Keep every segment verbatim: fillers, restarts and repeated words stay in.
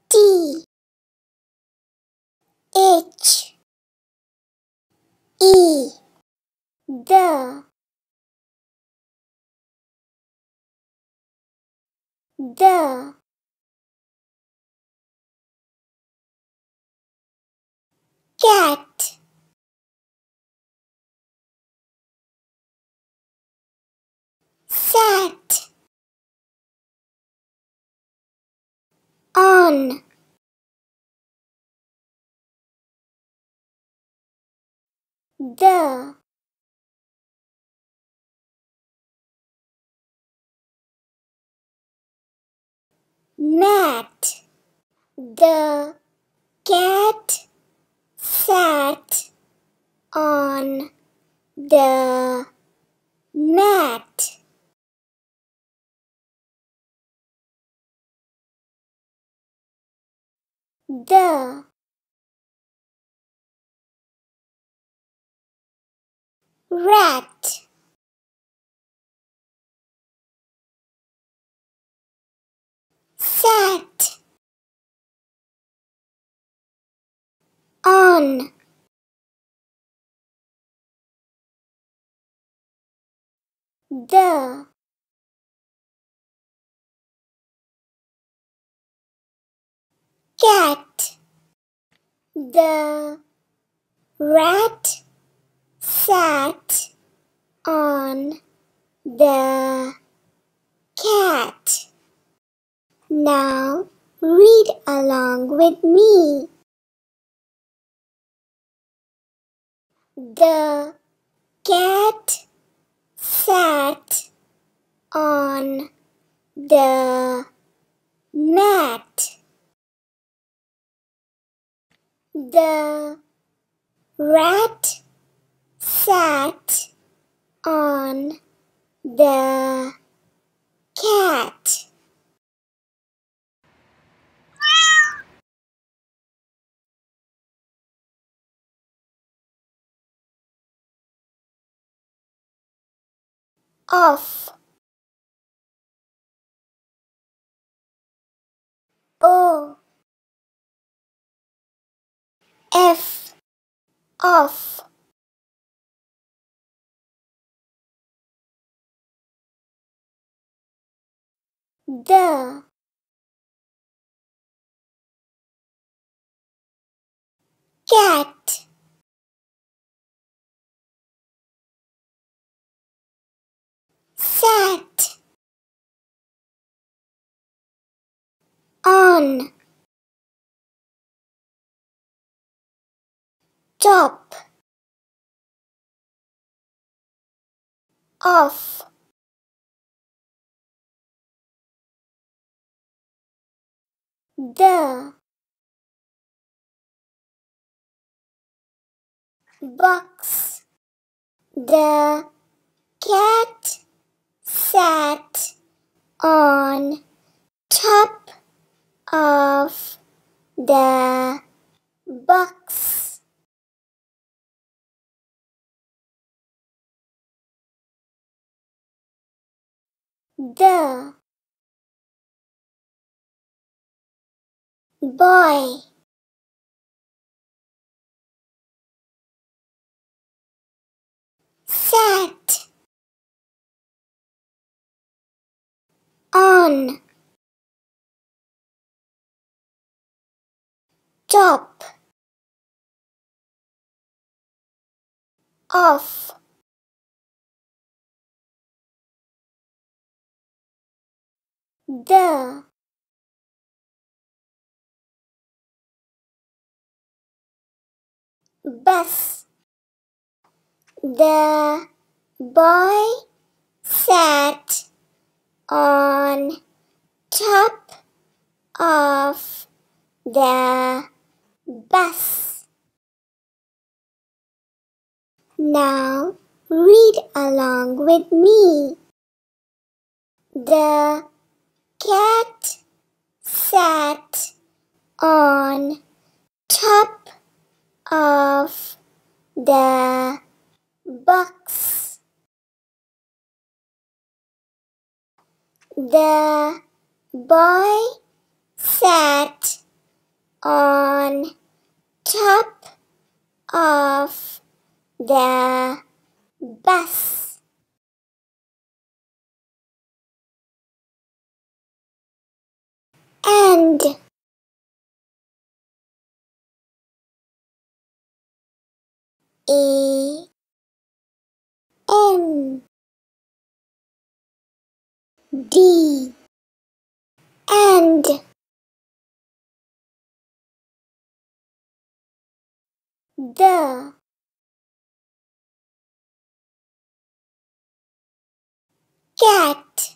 T H E the the cat sat on the mat. The cat sat on the mat. The rat sat on the cat. The rat sat on the cat. Now read along with me. The cat sat on the mat. The rat sat on the cat. Off. O F off. The cat. Sat on top of the box. The cat sat on top of the box. The boy sat on top of the bus. The boy sat on top of the bus. Now read along with me. The cat sat on top of the box. The boy sat on top of the bus. And A N D and the cat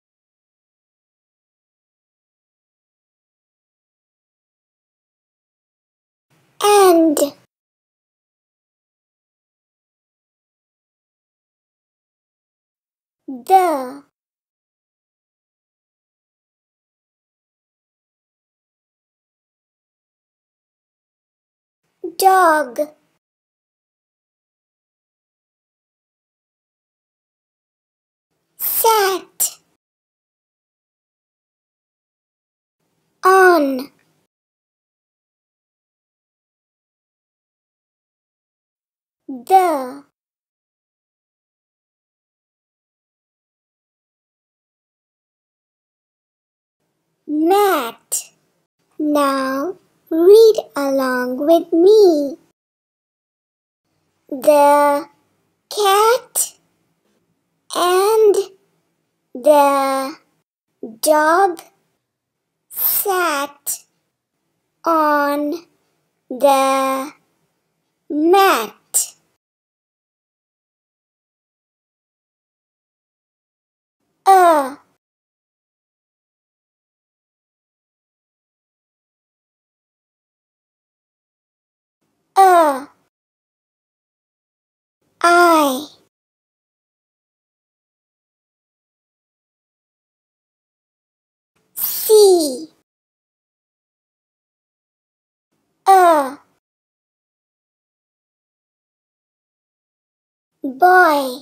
and the dog sat on the mat. Now read along with me. The cat and the dog sat on the mat. A A I C A boy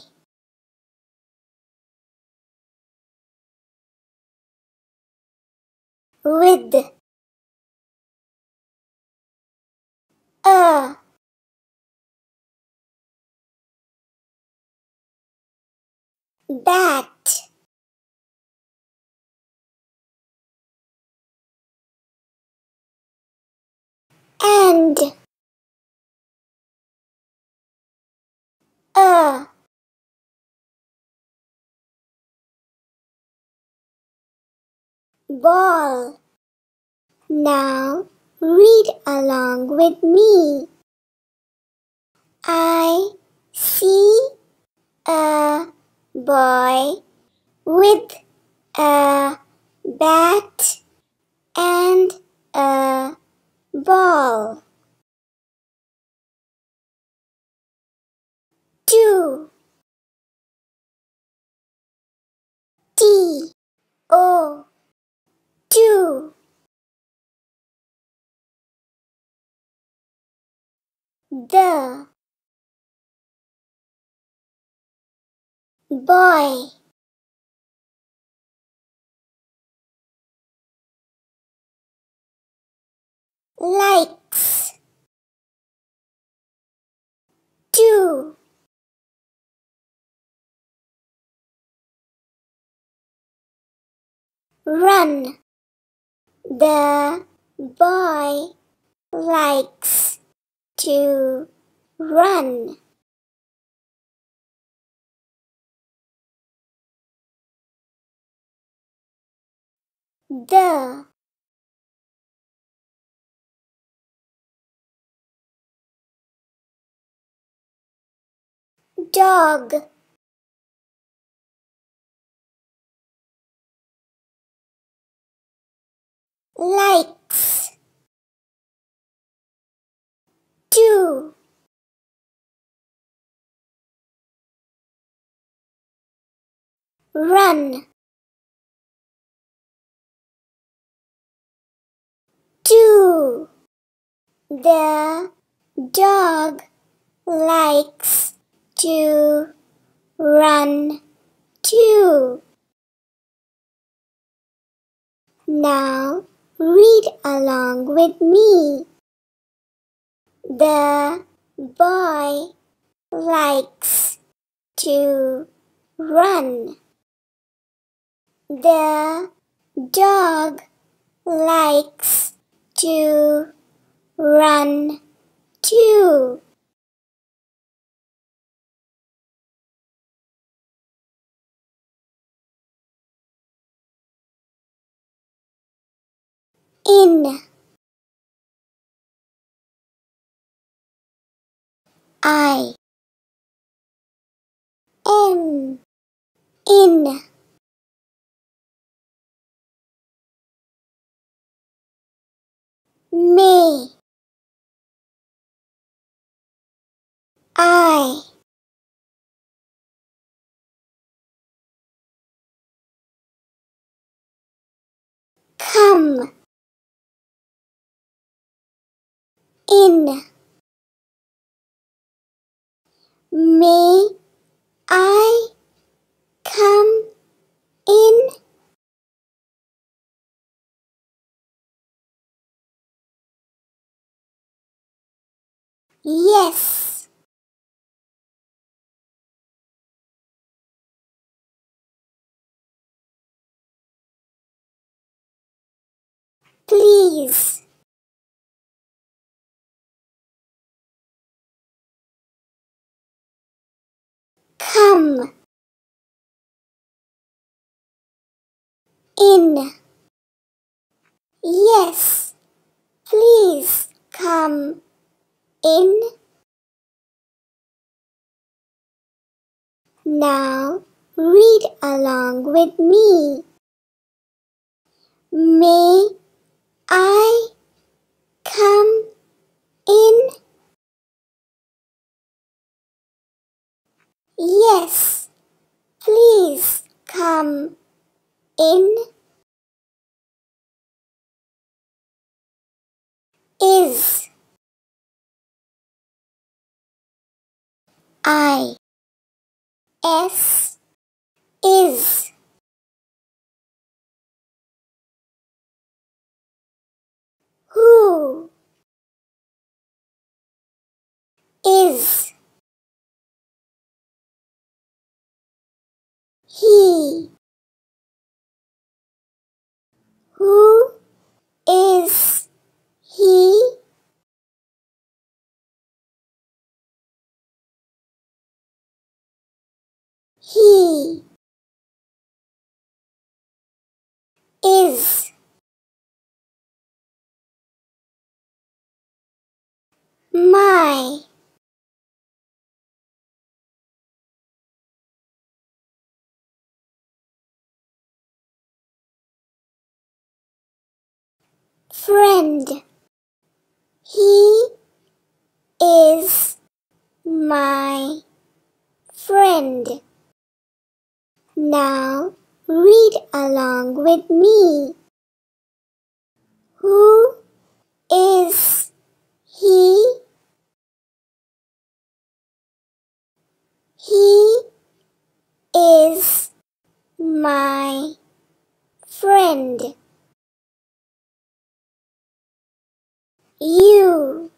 with a bat and a ball. Now read along with me. I see a boy with a bat and a ball. Two T O two the boy likes to run. The boy likes to run. The dog likes to run. Two. The dog likes to run too. Now read along with me. The boy likes to run. The dog likes to run too. In, I, N, in, may, I, come, in, may I come in? Yes. Please. Come in. Yes. Please come in. Now read along with me. May I come in? Yes. Please come in. Is, I, S, is. Who, is. He. Who is he? He is my. Friend. He is my friend. Now read along with me. Who is he? He is my friend. You.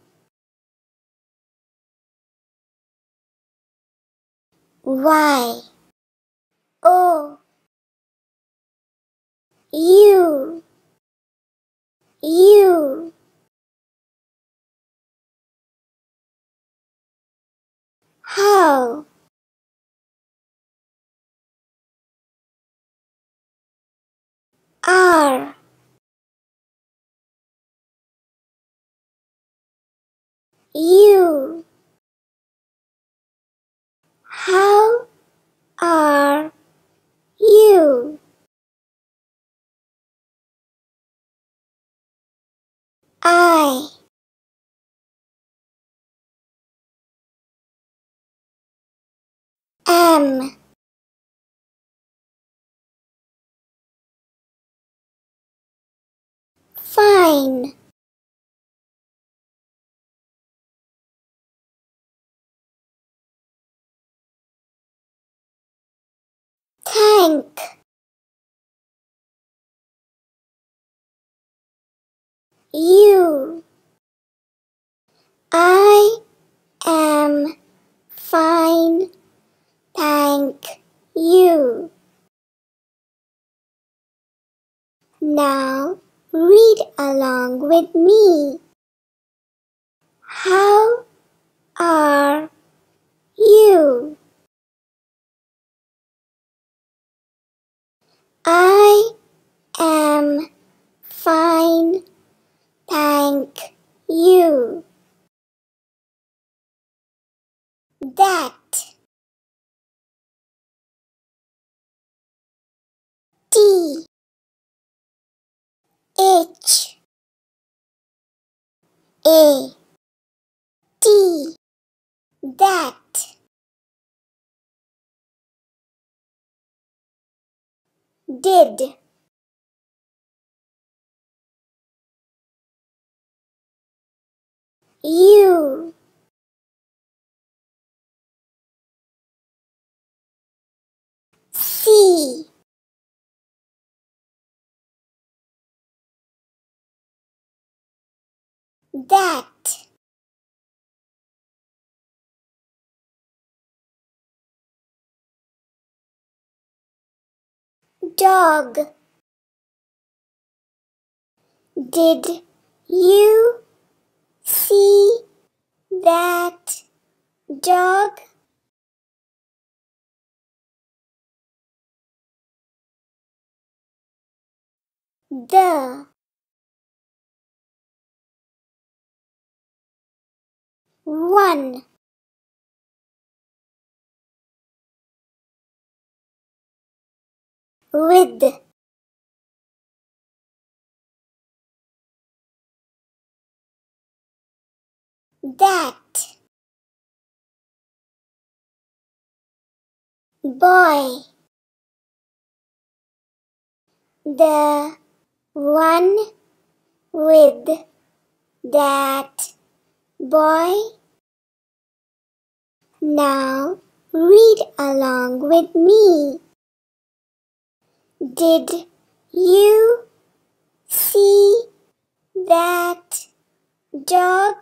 Why? Oh. You. You. How? Are. You. How are you? I. Am. Fine. Tank. you. I am fine, thank you. Now read along with me. How are you? I am fine, thank you. That. T H A T. That. Did. You. See. That. Dog. Did you see that dog? The. One. With. That. Boy. The one with that boy. Now read along with me. Did you see that dog?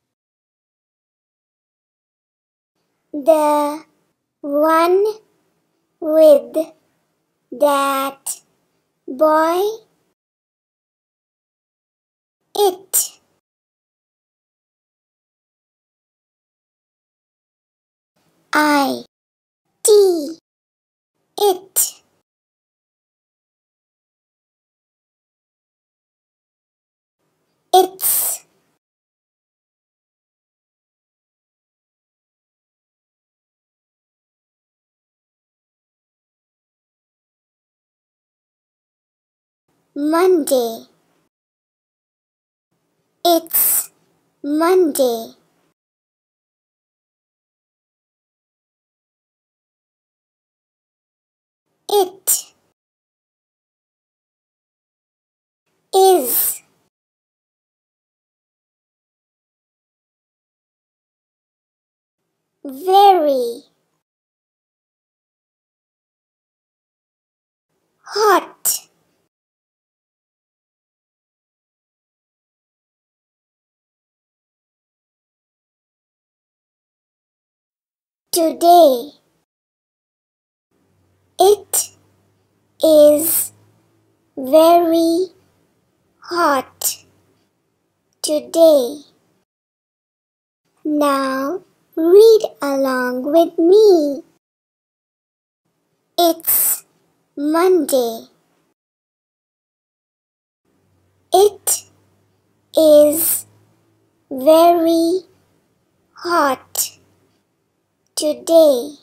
The one with that boy. It. I. T. It. It's. Monday. It's Monday. It is. Very. Hot. Today. It is very hot today. Now read along with me. It's Monday. It is very hot today.